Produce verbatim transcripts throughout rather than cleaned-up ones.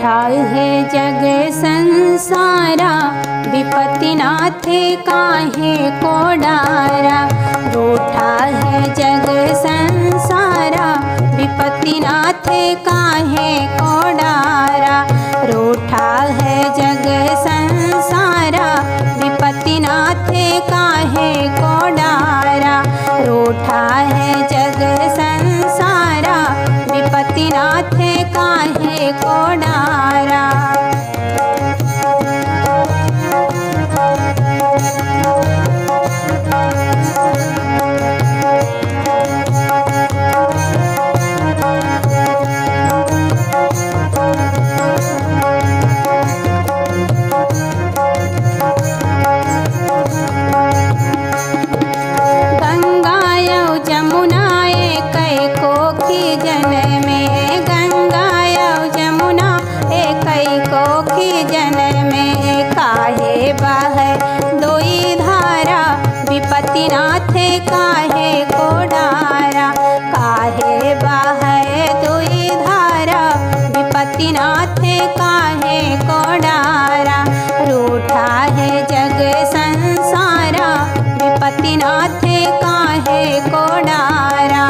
रूठा है जग संसारा, विपत्ति नाथे काहे को डारा। रूठा है जग संसारा, विपत्ति नाथे काहे को डारा। रूठा है जग संसारा, विपत्ति नाथे काहे को डारा। रूठा है जग संसारा, विपत्ति नाथे काहे को डारा। विपत्ति नाथे काहे को डारा। काहे बहे दुई धारा, विपत्ति नाथे काहे को डारा। रूठा है जग संसारा, विपत्ति नाथे काहे को डारा।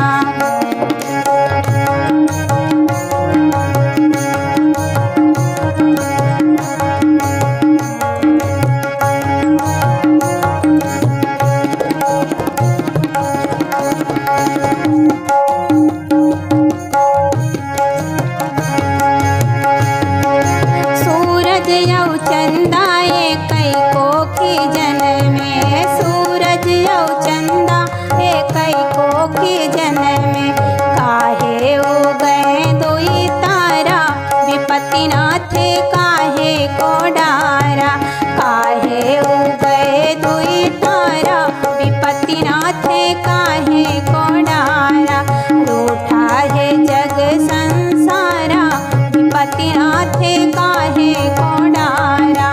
चंदा कई कोखी जन में, सूरज यौ चंदा कई कोखी जन में। काहे उगए दुई तारा, विपत्ति नाथे काहे को डारा। काहे उगए दुई तारा, विपत्ति नाथे काहे को डारा। रूठा है जग संसारा, विपत्ति नाथे काहे को डारा।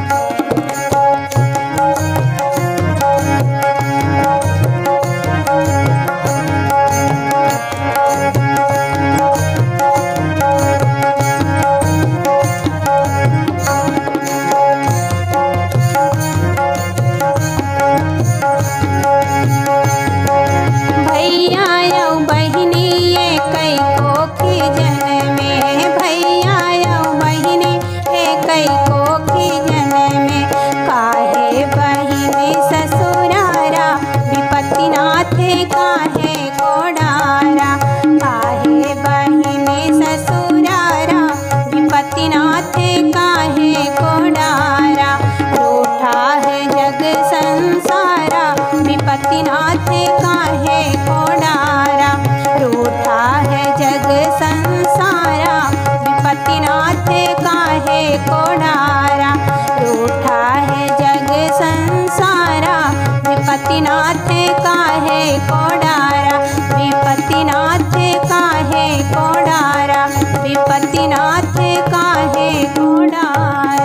भैया यौ बहिनी ये कई कोखी जन में। भैया यौ बहिनी ये कई कोखी जन में। काहे बहिनी ससुरारा, विपत्ति नाथे काहे को डारा। काहे बहिनी ससुरारा, विपत्ति नाथे काहे को डारा। रूठा है जग संसारा, विपत्ति नाथे काहे को डारा। रूठा है जग संसारा, विपत्ति नाथे काहे को डारा। रूठा है जग संसारा, विपत्ति नाथे काहे को डारा। विपत्ति नाथे काहे को डारा। विपत्ति नाथे काहे को डारा।